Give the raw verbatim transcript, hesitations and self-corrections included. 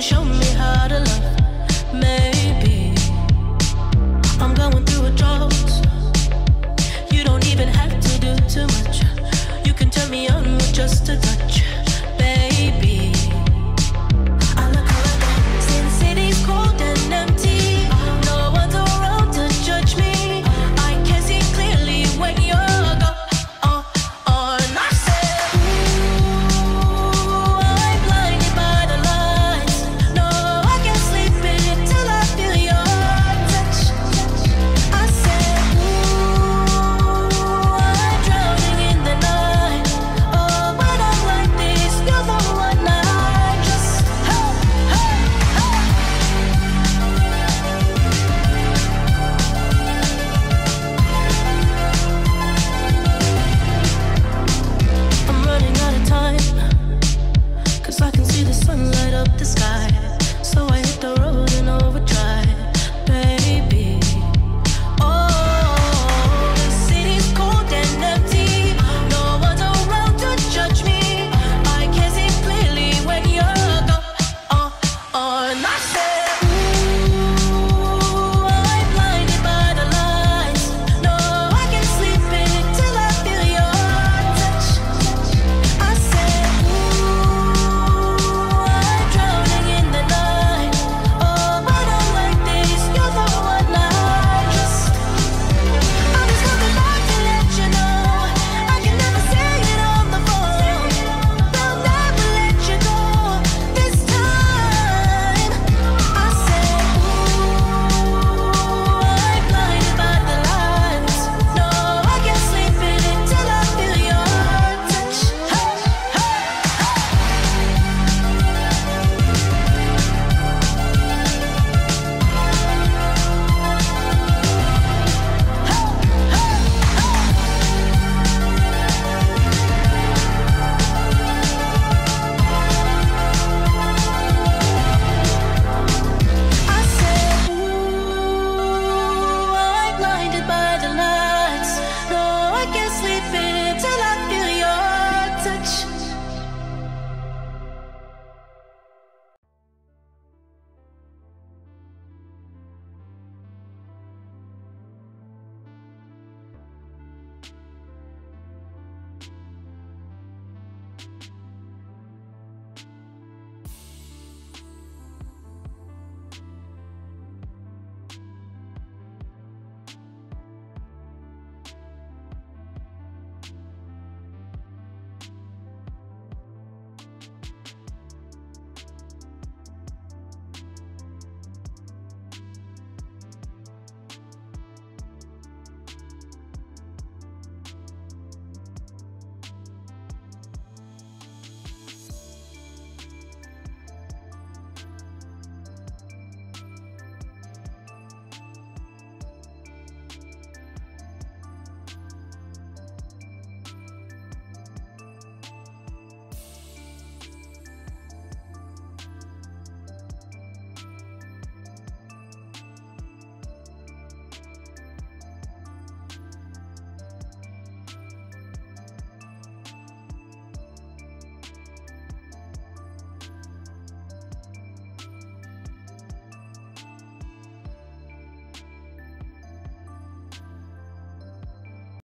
can show me how to love. Maybe I'm going through a drought. You don't even have to do too much. You can turn me on with just a touch, baby. I look around since city's cold and empty. No one's around to judge me. I can see clearly when you're gone. And I said, ooh, I'm blinded by the lights. No, I can't sleep until I feel your touch. I said, ooh, I'm drowning in the night. Oh, when I'm like this, you're the one I just, hey, hey, hey. I'm running out of time, 'cause I can see the sun light up the sky.